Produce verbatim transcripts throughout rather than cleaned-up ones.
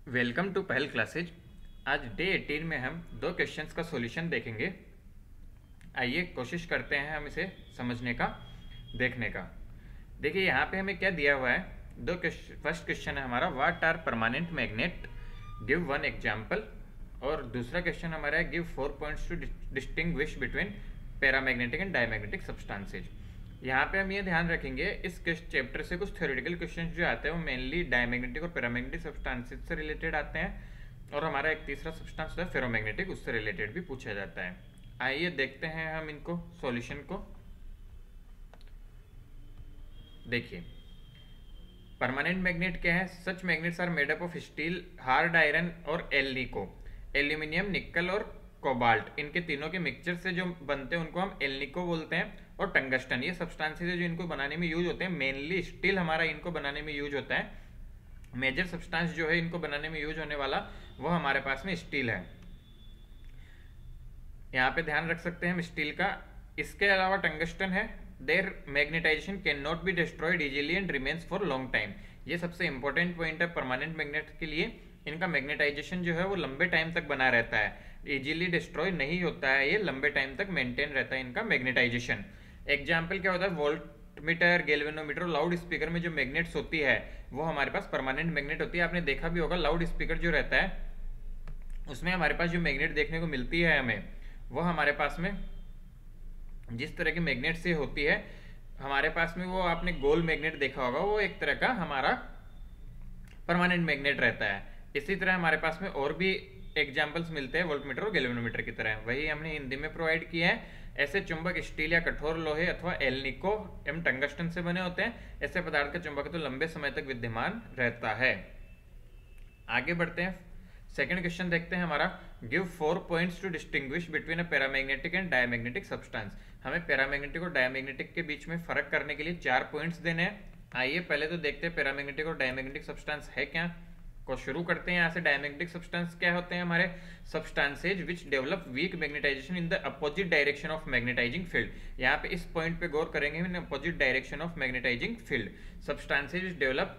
Welcome to Pahal classes. आज day eighteen में हम दो क्वेश्चंस का सॉल्यूशन देखेंगे। आइए कोशिश करते हैं हम इसे समझने का, देखने का। देखिए यहाँ पे हमें क्या दिया हुआ है। दो क्वेश्चन, फर्स्ट क्वेश्चन है हमारा what are permanent magnet, give one example. और दूसरा क्वेश्चन हमारा है give four points to distinguish between paramagnetic and diamagnetic substances. यहाँ पे हम ये ध्यान रखेंगे इस चैप्टर से कुछ थ्योरेटिकल क्वेश्चंस जो आते हैं वो मेनली डायमैग्नेटिक और पैरामैग्नेटिक सब्सटेंसेज से रिलेटेड आते हैं, और हमारा एक तीसरा सब्सटेंस होता है फेरोमैग्नेटिक, उससे रिलेटेड भी पूछा जाता है। आइए देखते हैं हम इनको सॉल्यूशन को। देखिए परमानेंट मैग्नेट क्या है। Such magnets are made up of steel, hard iron और एल्निको, एल्यूमिनियम, निकल और कोबाल्ट। इनके तीनों के मिक्सचर से जो बनते हैं उनको हम एल्निको बोलते हैं। और टंगस्टन, ये सब्सटेंसेज है जो इनको बनाने में यूज होते हैं। मेनली स्टील हमारा इनको बनाने में यूज होता है। मेजर सब्सटेंस जो है इनको बनाने में यूज होने वाला वो हमारे पास में स्टील है। यहाँ पे ध्यान रख सकते हैं हम स्टील का। इसके अलावा टंगस्टन है। Their magnetisation can not be destroyed easily and remains for long time. ये सबसे इंपॉर्टेंट पॉइंट है परमानेंट मैग्नेट के लिए। इनका मैग्नेटाइजेशन जो है वो लंबे टाइम तक बना रहता है, इजीली डिस्ट्रॉय नहीं होता है, ये लंबे टाइम तक मेंटेन रहता है इनका मैग्नेटाइजेशन। एग्जाम्पल क्या होता है, वोल्टमीटर, गैल्वेनोमीटर, लाउड स्पीकर में जो मैग्नेट्स होती है वो हमारे पास परमानेंट मैग्नेट होती है। आपने देखा भी होगा लाउड स्पीकर जो रहता है उसमें हमारे पास जो मैग्नेट देखने को मिलती है हमें, वो हमारे पास में जिस तरह की मैग्नेट से होती है हमारे पास में, वो आपने गोल मैग्नेट देखा होगा, वो एक तरह का हमारा परमानेंट मैग्नेट रहता है। इसी तरह हमारे पास में और भी एग्जाम्पल्स मिलते हैं वोल्टमीटर और गैल्वेनोमीटर की तरह, वही हमने हिंदी में प्रोवाइड किया है। ऐसे चुंबक स्टील या कठोर लोहे अथवा एल्निको एवं टंगस्टन से बने होते हैं। ऐसे पदार्थ का चुंबक तो लंबे समय तक विद्यमान रहता है। आगे बढ़ते हैं, सेकंड क्वेश्चन देखते हैं हमारा give four points to distinguish between a paramagnetic and diamagnetic substance. हमें पैरामैग्नेटिक और डायमैग्नेटिक के बीच में फर्क करने के लिए चार पॉइंट्स देने हैं। आइए पहले तो देखते हैं पैरामैग्नेटिक और डायमैग्नेटिक सब्सटेंस है क्या को शुरू करते हैं यहाँ से। डायमैग्नेटिक सब्सटेंस क्या होते हैं हमारे, substances which develop weak magnetisation in the opposite direction of magnetising field. यहाँ पे इस पॉइंट पे गौर करेंगे, in opposite direction of magnetising field. Substances which develop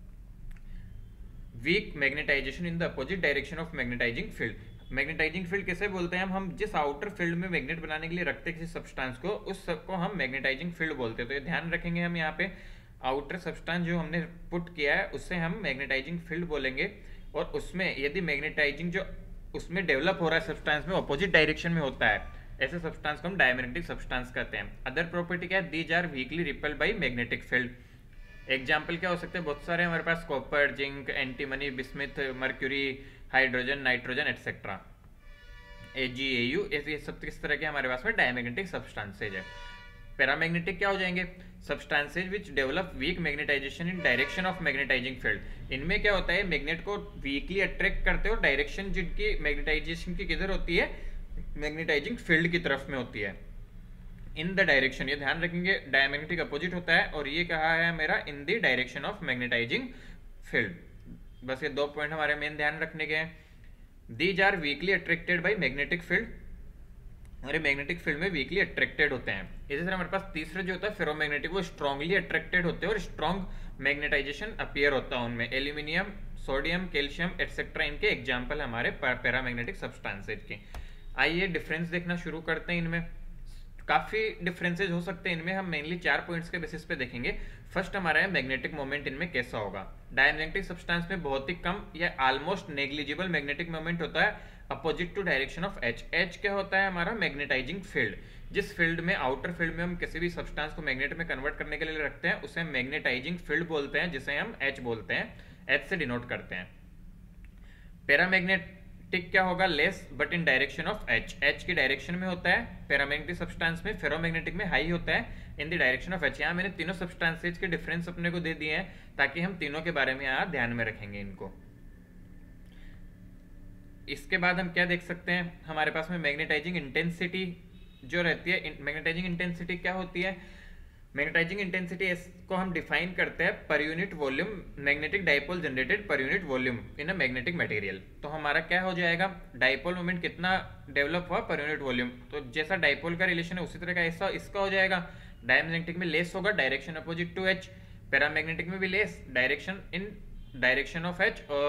weak magnetisation in the opposite direction of magnetising field. Magnetising field किसे बोलते हैं हम हम जिस आउटर फील्ड में मैग्नेट बनाने के लिए रखते हैं किसी सब्सटेंस को, उस को हम मैग्नेटाइजिंग फील्ड बोलते हैं। तो ये ध्यान रखेंगे हम, यहाँ पे आउटर सब्सटेंस जो हमने पुट किया है उससे हम मैग्नेटाइजिंग फील्ड बोलेंगे। और उसमें यदि मैग्नेटाइजिंग जो उसमें डेवलप हो रहा है सब्सटेंस में अपोजिट डायरेक्शन में होता है, ऐसे सब्सटेंस को हम डायमैग्नेटिक सब्सटेंस कहते हैं। अदर प्रॉपर्टी क्या है, these are weakly repelled by magnetic field. Example क्या हो सकते हैं, बहुत सारे हमारे पास copper, zinc, antimony, bismuth, mercury, hydrogen, nitrogen etcetera, A G A U, ये सब किस तरह के हमारे पास में डायमैग्नेटिक सब्सटेंसेज है। पैरामैग्नेटिक क्या हो जाएंगे, substances which develop weak magnetisation in direction of magnetising field. इनमें क्या होता है, मैग्नेट को वीकली अट्रैक्ट करते हो, डायरेक्शन जिनकी मैग्नेटाइजेशन की किधर होती है, मैग्नेटाइजिंग फील्ड की तरफ में होती है, इन द डायरेक्शन। ये ध्यान रखेंगे, डायमैग्नेटिक अपोजिट होता है और ये कहा है मेरा in the direction of magnetising field. बस ये दो पॉइंट हमारे मेन ध्यान रखने के हैं। These are weakly attracted by magnetic field, और ये मैग्नेटिक फील्ड में वीकली अट्रैक्टेड होते हैं। इसी तरह हमारे पास तीसरा जो होता है फेरोमैग्नेटिक, वो स्ट्रांगली अट्रैक्टेड होते हैं और स्ट्रॉन्ग मैग्नेटाइजेशन अपीयर होता है उनमें। एल्यूमिनियम, सोडियम, कैल्शियम एटसेट्रा इनके एग्जाम्पल हमारे पैरामैग्नेटिक सब्सटेंसेज के। आइए डिफरेंस देखना शुरू करते हैं। इनमें काफी डिफरेंसेज हो सकते हैं, इनमें हम मेनली चार पॉइंट्स के बेसिस पे देखेंगे। फर्स्ट हमारा है मैग्नेटिक मोमेंट इनमें कैसा होगा। डायमैग्नेटिक सब्सटेंस में बहुत ही कम या ऑलमोस्ट नेग्लिजिबल मैग्नेटिक मोमेंट होता है opposite to direction of H. H क्या होता है हमारा, मैग्नेटाइजिंग फील्ड। जिस फील्ड में, आउटर फील्ड में हम किसी भी सब्सटेंस को मैग्नेट में कन्वर्ट करने के लिए रखते हैं उसे मैग्नेटाइजिंग फील्ड बोलते हैं, जिसे हम एच बोलते हैं, एच से डिनोट करते हैं। पैरामैग्नेटिक क्या होगा, less but in direction of H. H की डायरेक्शन में होता है पैरामैग्नेटिक सब्सटेंस में, फेरोमैग्नेटिक में हाई होता है in the direction of H. यहाँ मैंने तीनों सब्सटेंसेज के डिफरेंस अपने को दे दिए हैं ताकि हम तीनों के बारे में यहाँ ध्यान में रखेंगे इनको। इसके बाद हम क्या देख सकते हैं, हमारे पास में मैग्नेटाइजिंग इंटेंसिटी जो रहती है। मैग्नेटाइजिंग इंटेंसिटी क्या होती है, मैग्नेटाइजिंग इंटेंसिटी इसको हम डिफाइन करते हैं per unit volume magnetic dipole generated per unit volume in a magnetic material. तो हमारा क्या हो जाएगा, डाइपोल मोमेंट कितना डेवलप हुआ पर यूनिट वॉल्यूम। तो जैसा डाइपोल का रिलेशन है उसी तरह का ऐसा इसका हो जाएगा। डायमैग्नेटिक में लेस होगा, direction opposite to H. Paramagnetic में भी less, direction in direction of H, और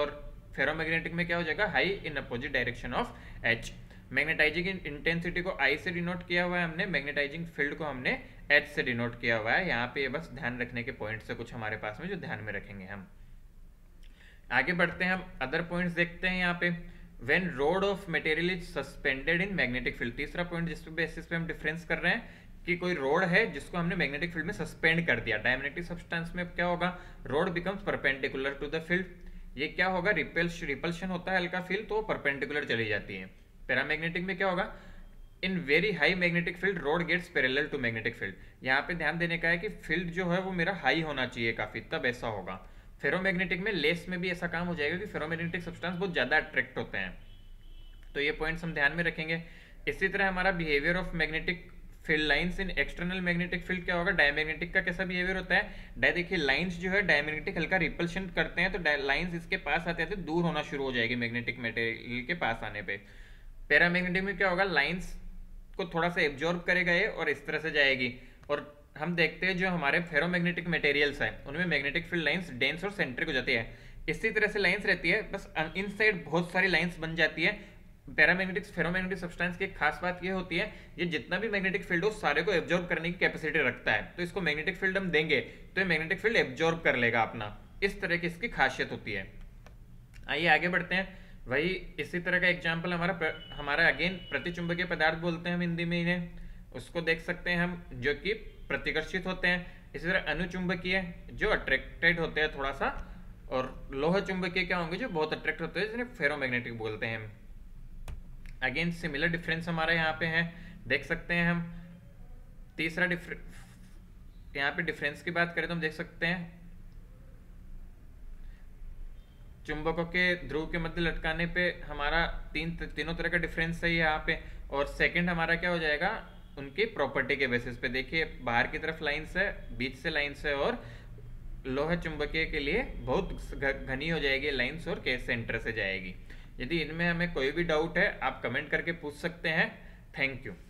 फेरोमैग्नेटिक में क्या हो जाएगा, high in opposite direction of H. Magnetising intensity को आई से डिनोट किया हुआ है हमने, मैग्नेटाइजिंग फील्ड को हमने एच से डिनोट किया हुआ है। यहाँ पे बस ध्यान रखने के पॉइंट्स है कुछ हमारे पास में जो ध्यान में रखेंगे हम। आगे बढ़ते हैं, हम अदर पॉइंट्स देखते हैं यहाँ पे। When rod of material is suspended in magnetic field, तीसरा पॉइंट जिस बेसिस पे हम डिफरेंस कर रहे हैं कि कोई रोड है जिसको हमने मैग्नेटिक फील्ड में सस्पेंड कर दिया। डायमैग्नेटिक सब्सटेंस में क्या होगा, rod becomes perpendicular to the field. ये क्या होगा, रिपल्श रिपल्शन होता है हल्का फील्ड, तो परपेंडिकुलर चली जाती है। पैरामैग्नेटिक में क्या होगा, in very high magnetic field rod gets parallel to magnetic field. यहाँ पे ध्यान देने का है कि फील्ड जो है वो मेरा हाई होना चाहिए काफी, तब ऐसा होगा। फेरोमैग्नेटिक में लेस में भी ऐसा काम हो जाएगा कि फेरोमैग्नेटिक सब्सटेंस बहुत ज्यादा अट्रैक्ट होते हैं, तो ये पॉइंट्स हम ध्यान में रखेंगे। इसी तरह हमारा behaviour of magnetic field lines in external magnetic field क्या होगा, डायमैग्नेटिक का कैसा बिहेवियर होता है। डाय देखिए लाइंस जो है डायमैग्नेटिक हल्का रिपल्शन करते हैं, तो लाइंस इसके पास आते आते दूर होना शुरू हो जाएगी मैग्नेटिक मटेरियल के पास आने पे। पैरामैग्नेटिक में क्या होगा, लाइंस को थोड़ा सा एब्जॉर्ब करेगा ये और इस तरह से जाएगी। और हम देखते हैं जो हमारे फेरोमैग्नेटिक मटेरियल्स हैं उनमें मैग्नेटिक फील्ड लाइंस डेंस और सेंट्रिक हो जाती है, इसी तरह से लाइंस रहती है, बस इन साइड बहुत सारी लाइंस बन जाती है। पैरामैग्नेटिक फेरोमैग्नेटिक सब्सटेंस की खास बात ये होती है, ये जितना भी मैग्नेटिक फील्ड हो सारे को एब्जॉर्ब करने की कैपेसिटी रखता है, तो इसको मैग्नेटिक फील्ड हम देंगे तो ये मैग्नेटिक फील्ड एब्जॉर्ब कर लेगा अपना, इस तरह की इसकी खासियत होती है। आइए आगे बढ़ते हैं। वही इसी तरह का एग्जाम्पल हमारा हमारा अगेन प्रतिचुंबकीय पदार्थ बोलते हैं हम हिंदी में इन्हें, उसको देख सकते हैं हम, जो कि प्रतिकर्षित होते हैं। इसी तरह अनुचुंबकीय जो अट्रैक्टेड होते हैं थोड़ा सा, और लोह चुंबकीय क्या होंगे जो बहुत अट्रैक्ट होते हैं, जिन्हें फेरोमैग्नेटिक बोलते हैं। अगेन सिमिलर डिफरेंस हमारे यहाँ पे है, देख सकते हैं हम। तीसरा डिफरेंस, यहाँ पे डिफरेंस की बात करें तो हम देख सकते हैं चुंबकों के ध्रुव के मध्य लटकाने पे हमारा तीन तीनों तरह का डिफरेंस है यहाँ पे। और सेकंड हमारा क्या हो जाएगा, उनकी प्रॉपर्टी के बेसिस पे। देखिए बाहर की तरफ लाइंस है, बीच से लाइंस है, और लोह चुंबकीय के लिए बहुत घनी हो जाएगी लाइंस और के सेंटर से जाएगी। यदि इनमें हमें कोई भी डाउट है आप कमेंट करके पूछ सकते हैं। Thank you.